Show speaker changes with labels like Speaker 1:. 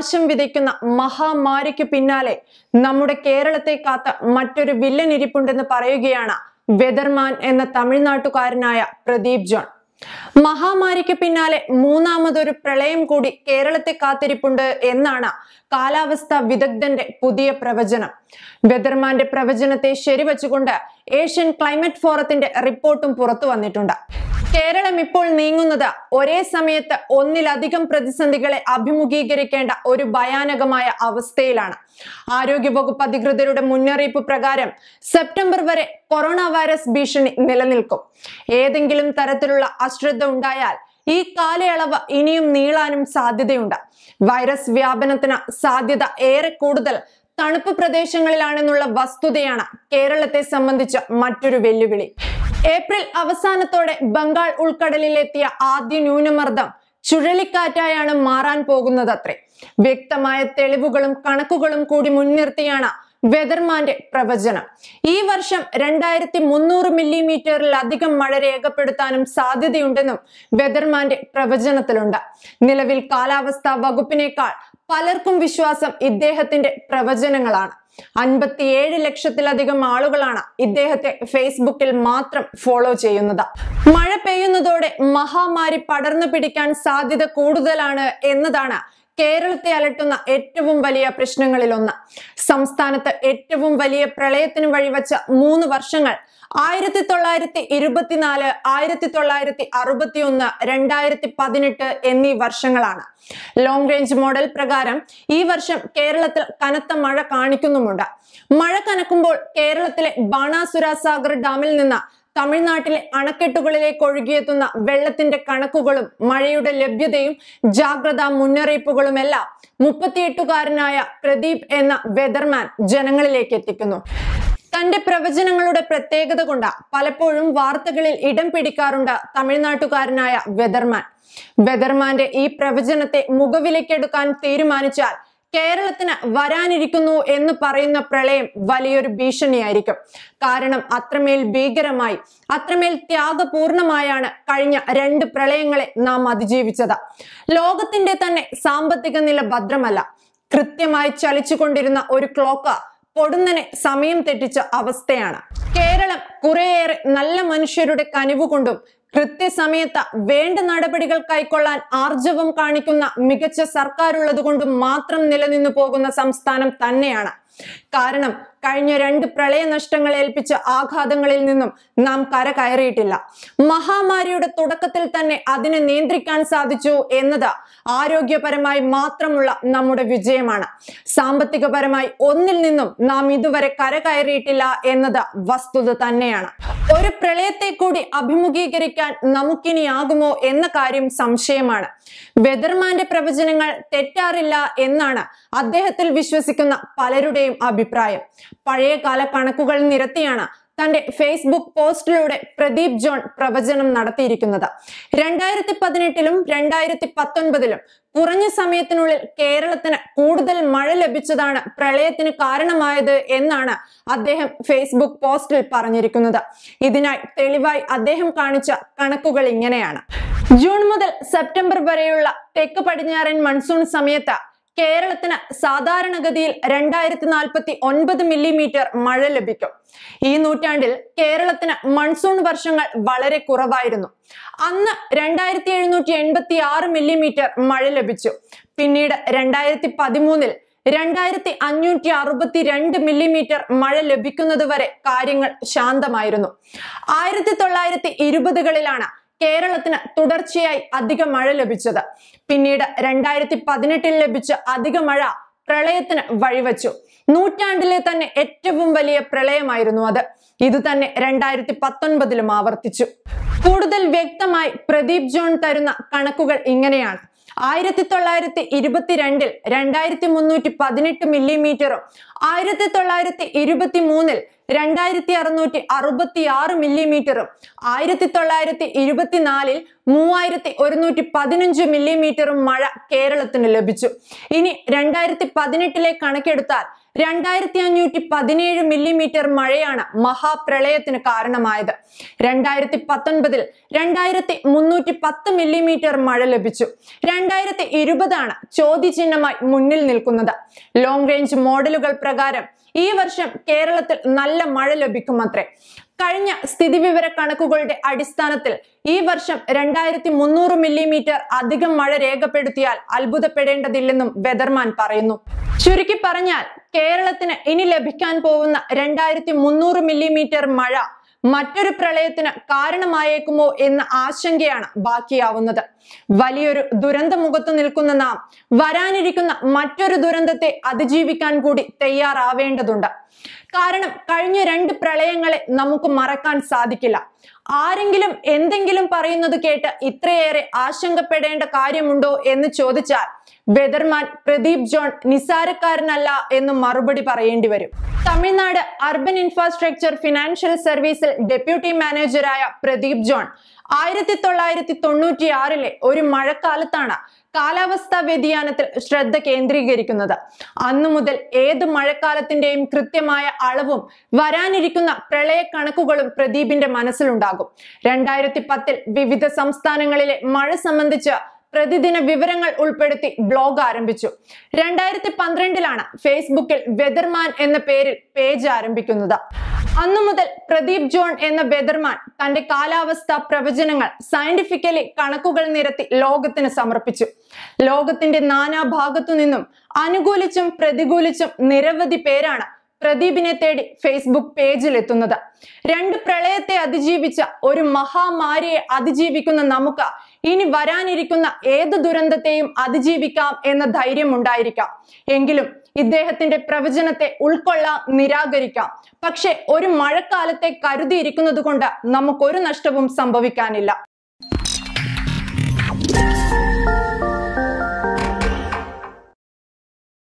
Speaker 1: നാശം വിതയ്ക്കുന്ന മഹാമാരിക്ക് പിന്നാലെ നമ്മുടെ കേരളത്തെ കാത്ത മറ്റൊരു വില്ലൻ ഇരിപ്പുണ്ടെന്ന് പറയുകയാണ് വെതർമാൻ എന്ന തമിഴ്നാട്ടുകാരനായ പ്രദീപ് ജോൺ. മഹാമാരിക്ക് പിന്നാലെ മൂന്നാമതൊരു പ്രളയം കൂടി കേരളത്തെ കാത്തിരിപ്പുണ്ട് എന്നാണ് കാലാവസ്ഥാ വിദഗ്ധന്റെ പുതിയ പ്രവചനം. വെതർമാന്റെ പ്രവചനത്തെ ശരിവച്ചുകൊണ്ട് ഏഷ്യൻ ക്ലൈമറ്റ് ഫോറത്തിന്റെ റിപ്പോർട്ടും പുറത്തു വന്നിട്ടുണ്ട്. കേരളം ഇപ്പോൾ നീങ്ങുന്നത് ഒരേ സമയത്ത് ഒന്നിലധികം പ്രതിസന്ധികളെ അഭിമുഖീകരിക്കേണ്ട ഒരു ഭയാനകമായ അവസ്ഥയിലാണ്. ആരോഗ്യവകുപ്പ് അധികൃതരുടെ മുന്നറിയിപ്പ് പ്രകാരം സെപ്റ്റംബർ വരെ കൊറോണ വൈറസ് ഭീഷണി നിലനിൽക്കും. ഏതെങ്കിലും തരത്തിലുള്ള അശ്രദ്ധ ഉണ്ടായാൽ ഈ കാലയളവ് ഇനിയും നീളാനും സാധ്യതയുണ്ട്. വൈറസ് വ്യാപനത്തിന് സാധ്യത ഏറെ കൂടുതൽ തണുപ്പ് പ്രദേശങ്ങളിലാണെന്നുള്ള വസ്തുതയാണ് കേരളത്തെ സംബന്ധിച്ച മറ്റൊരു വെല്ലുവിളി. ഏപ്രിൽ അവസാനത്തോടെ ബംഗാൾ ഉൾക്കടലിലെത്തിയ ആദ്യ ന്യൂനമർദ്ദം ചുഴലിക്കാറ്റായാണ് മാറാൻ പോകുന്നതത്രേ. വ്യക്തമായ തെളിവുകളും കണക്കുകളും കൂടി മുൻനിർത്തിയാണ് വെതർമാന്റെ പ്രവചനം. ഈ വർഷം 2300 മില്ലിമീറ്ററിലധികം മഴ രേഖപ്പെടുത്താനും സാധ്യതയുണ്ടെന്നും വെതർമാന്റെ പ്രവചനത്തിലുണ്ട്. നിലവിൽ കാലാവസ്ഥാ വകുപ്പിനേക്കാൾ പലർക്കും വിശ്വാസം ഇദ്ദേഹത്തിന്റെ പ്രവചനങ്ങളാണ്. 57 ലക്ഷത്തിലധികം ആളുകളാണ് ഇദ്ദേഹത്തെ ഫേസ്ബുക്കിൽ മാത്രം ഫോളോ ചെയ്യുന്നത്. മഴ പെയ്യുന്നതോടെ മഹാമാരി പടർന്നു പിടിക്കാൻ സാധ്യത കൂടുതലാണ് എന്നതാണ് കേരളത്തെ അലട്ടുന്ന ഏറ്റവും വലിയ പ്രശ്നങ്ങളിലൊന്ന്. സംസ്ഥാനത്ത് ഏറ്റവും വലിയ പ്രളയത്തിന് വഴിവെച്ച 3 വർഷങ്ങൾ 1924, 1961, 2018 എന്നീ വർഷങ്ങളാണ്. ലോങ് റേഞ്ച് മോഡൽ പ്രകാരം ഈ വർഷം കേരളത്തിൽ കനത്ത മഴ കാണിക്കുന്നുമുണ്ട്. മഴ കനക്കുമ്പോൾ കേരളത്തിലെ ബാണാസുര സാഗർ ഡാമിൽ നിന്ന് തമിഴ്നാട്ടിലെ അണക്കെട്ടുകളിലേക്ക് ഒഴുകിയെത്തുന്ന വെള്ളത്തിന്റെ കണക്കുകളും മഴയുടെ ലഭ്യതയും ജാഗ്രതാ മുന്നറിയിപ്പുകളുമെല്ലാം 38-കാരനായ പ്രദീപ് എന്ന വെതർമാൻ ജനങ്ങളിലേക്ക് എത്തിക്കുന്നു. തന്റെ പ്രവചനങ്ങളുടെ പ്രത്യേകത കൊണ്ട് പലപ്പോഴും വാർത്തകളിൽ ഇടം പിടിക്കാറുണ്ട് തമിഴ്നാട്ടുകാരനായ വെതർമാൻ. വെതർമാന്റെ ഈ പ്രവചനത്തെ മുഖവിലക്കെടുക്കാൻ തീരുമാനിച്ചാൽ കേരളത്തിന് വരാനിരിക്കുന്നു എന്ന് പറയുന്ന പ്രളയം വലിയൊരു ഭീഷണിയായിരിക്കും. കാരണം അത്രമേൽ ഭീകരമായി, അത്രമേൽ ത്യാഗപൂർണമായാണ് കഴിഞ്ഞ 2 പ്രളയങ്ങളെ നാം അതിജീവിച്ചത്. ലോകത്തിന്റെ തന്നെ സാമ്പത്തിക നില ഭദ്രമല്ല. കൃത്യമായി ചലിച്ചുകൊണ്ടിരുന്ന ഒരു ക്ലോക്ക് പൊടുന്നനെ സമയം തെറ്റിച്ച അവസ്ഥയാണ്. കേരളം കുറേയേറെ നല്ല മനുഷ്യരുടെ കനിവുകൊണ്ടും കൃത്യസമയത്ത് വേണ്ട നടപടികൾ കൈക്കൊള്ളാൻ ആർജവം കാണിക്കുന്ന മികച്ച സർക്കാരുള്ളത് കൊണ്ടും മാത്രം നിലനിന്നു പോകുന്ന സംസ്ഥാനം തന്നെയാണ്. കാരണം കഴിഞ്ഞ 2 പ്രളയ നഷ്ടങ്ങൾ ഏൽപ്പിച്ച ആഘാതങ്ങളിൽ നിന്നും നാം കരകയറിയിട്ടില്ല. മഹാമാരിയുടെ തുടക്കത്തിൽ തന്നെ അതിനെ നിയന്ത്രിക്കാൻ സാധിച്ചു എന്നത് ആരോഗ്യപരമായി മാത്രമുള്ള നമ്മുടെ വിജയമാണ്. സാമ്പത്തികപരമായി ഒന്നിൽ നിന്നും നാം ഇതുവരെ കരകയറിയിട്ടില്ല എന്നത് വസ്തുത തന്നെയാണ്. ഒരു പ്രളയത്തെ കൂടി അഭിമുഖീകരിക്കാൻ നമുക്കിനിയാകുമോ എന്ന കാര്യം സംശയമാണ്. വെതർമാന്റെ പ്രവചനങ്ങൾ തെറ്റാറില്ല എന്നാണ് അദ്ദേഹത്തിൽ വിശ്വസിക്കുന്ന പലരുടെയും അഭിപ്രായം. പഴയകാല കണക്കുകൾ നിരത്തിയാണ് തന്റെ ഫേസ്ബുക്ക് പോസ്റ്റിലൂടെ പ്രദീപ് ജോൺ പ്രവചനം നടത്തിയിരിക്കുന്നത്. 2018-ലും 2019-ലും കുറഞ്ഞ സമയത്തിനുള്ളിൽ കേരളത്തിന് കൂടുതൽ മഴ ലഭിച്ചതാണ് പ്രളയത്തിന് കാരണമായത് എന്നാണ് അദ്ദേഹം ഫേസ്ബുക്ക് പോസ്റ്റിൽ പറഞ്ഞിരിക്കുന്നത്. ഇതിനായി തെളിവായി അദ്ദേഹം കാണിച്ച കണക്കുകൾ ഇങ്ങനെയാണ്. ജൂൺ മുതൽ സെപ്റ്റംബർ വരെയുള്ള തെക്ക് പടിഞ്ഞാറൻ മൺസൂൺ സമയത്ത് കേരളത്തിന് സാധാരണഗതിയിൽ 2049 മില്ലിമീറ്റർ മഴ ലഭിക്കും. ഈ നൂറ്റാണ്ടിൽ കേരളത്തിന് മൺസൂൺ വർഷങ്ങൾ വളരെ കുറവായിരുന്നു. അന്ന് 2786 മില്ലിമീറ്റർ മഴ ലഭിച്ചു. പിന്നീട് 2013-ൽ 2562 മില്ലിമീറ്റർ മഴ ലഭിക്കുന്നതുവരെ കാര്യങ്ങൾ ശാന്തമായിരുന്നു. 1920-കളിലാണ് കേരളത്തിന് തുടർച്ചയായി അധിക മഴ ലഭിച്ചത്. പിന്നീട് 2018-ൽ ലഭിച്ച അധിക മഴ പ്രളയത്തിന് വഴിവെച്ചു. നൂറ്റാണ്ടിലെ തന്നെ ഏറ്റവും വലിയ പ്രളയമായിരുന്നു അത്. ഇത് തന്നെ 2019-ലും ആവർത്തിച്ചു. കൂടുതൽ വ്യക്തമായി പ്രദീപ് ജോൺ തരുന്ന കണക്കുകൾ ഇങ്ങനെയാണ്. 1922-ൽ 2318 മില്ലിമീറ്ററും 1923-ൽ 2666 മില്ലിമീറ്ററും 1924-ൽ 3115 മില്ലിമീറ്ററും മഴ കേരളത്തിന് ലഭിച്ചു. ഇനി 2018-ലെ കണക്കെടുത്താൽ 2517 മില്ലിമീറ്റർ മഴയാണ് മഹാപ്രളയത്തിന് കാരണമായത്. 2019 2310 മില്ലിമീറ്റർ മഴ ലഭിച്ചു. 2020 ചോദ്യചിഹ്നമായി മുന്നിൽ നിൽക്കുന്നത്. ലോങ് റേഞ്ച് മോഡലുകൾ പ്രകാരം ഈ വർഷം കേരളത്തിൽ നല്ല മഴ ലഭിക്കുമത്രേ. കഴിഞ്ഞ സ്ഥിതിവിവര കണക്കുകളുടെ അടിസ്ഥാനത്തിൽ ഈ വർഷം 2300 മില്ലിമീറ്റർ അധികം മഴ രേഖപ്പെടുത്തിയാൽ അത്ഭുതപ്പെടേണ്ടതില്ലെന്നും വെതർമാൻ പറയുന്നു. ചുരുക്കി പറഞ്ഞാൽ കേരളത്തിന് ഇനി ലഭിക്കാൻ പോകുന്ന 2300 മില്ലിമീറ്റർ മഴ മറ്റൊരു പ്രളയത്തിന് കാരണമായേക്കുമോ എന്ന ആശങ്കയാണ് ബാക്കിയാവുന്നത്. വലിയൊരു ദുരന്ത മുഖത്ത് നിൽക്കുന്ന നാം വരാനിരിക്കുന്ന മറ്റൊരു ദുരന്തത്തെ അതിജീവിക്കാൻ കൂടി തയ്യാറാവേണ്ടതുണ്ട്. കാരണം കഴിഞ്ഞ 2 പ്രളയങ്ങളെ നമുക്ക് മറക്കാൻ സാധിക്കില്ല. ആരെങ്കിലും എന്തെങ്കിലും പറയുന്നത് കേട്ട് ഇത്രയേറെ ആശങ്കപ്പെടേണ്ട കാര്യമുണ്ടോ എന്ന് ചോദിച്ചാൽ വെതർമാൻ പ്രദീപ് ജോൺ നിസാരക്കാരനല്ല എന്ന് മറുപടി പറയേണ്ടി വരും. തമിഴ്നാട് അർബൻ ഇൻഫ്രാസ്ട്രക്ചർ ഫിനാൻഷ്യൽ സർവീസിൽ ഡെപ്യൂട്ടി മാനേജറായ പ്രദീപ് ജോൺ 1996 ഒരു മഴക്കാലത്താണ് കാലാവസ്ഥാ വ്യതിയാനത്തിൽ ശ്രദ്ധ കേന്ദ്രീകരിക്കുന്നത്. അന്നു മുതൽ ഏത് മഴക്കാലത്തിന്റെയും കൃത്യമായ അളവും വരാനിരിക്കുന്ന പ്രളയ കണക്കുകളും പ്രദീപിന്റെ മനസ്സിലുണ്ടാകും. 2010 വിവിധ സംസ്ഥാനങ്ങളിലെ മഴ സംബന്ധിച്ച് പ്രതിദിന വിവരങ്ങൾ ഉൾപ്പെടുത്തി ബ്ലോഗ് ആരംഭിച്ചു. 2012 ഫേസ്ബുക്കിൽ വെതർമാൻ എന്ന പേരിൽ പേജ് ആരംഭിക്കുന്നത്. അന്നു മുതൽ പ്രദീപ് ജോൺ എന്ന വെതർമാൻ തന്റെ കാലാവസ്ഥാ പ്രവചനങ്ങൾ സയന്റിഫിക്കലി കണക്കുകൾ നിരത്തി ലോകത്തിന് സമർപ്പിച്ചു. ലോകത്തിന്റെ നാനാഭാഗത്തു നിന്നും അനുകൂലിച്ചും പ്രതികൂലിച്ചും നിരവധി പേരാണ് പ്രദീപിനെ തേടി ഫേസ്ബുക്ക് പേജിൽ എത്തുന്നത്. 2 പ്രളയത്തെ അതിജീവിച്ച ഒരു മഹാമാരിയെ അതിജീവിക്കുന്ന നമുക്ക് ഇനി വരാനിരിക്കുന്ന ഏത് ദുരന്തത്തെയും അതിജീവിക്കാം എന്ന ധൈര്യം ഉണ്ടായിരിക്കാം. എങ്കിലും ഇദ്ദേഹത്തിന്റെ പ്രവചനത്തെ ഉൾക്കൊള്ളാം, നിരാകരിക്കാം. പക്ഷെ ഒരു മഴക്കാലത്തെ കരുതിയിരിക്കുന്നത് കൊണ്ട് നമുക്കൊരു നഷ്ടവും സംഭവിക്കാനില്ല.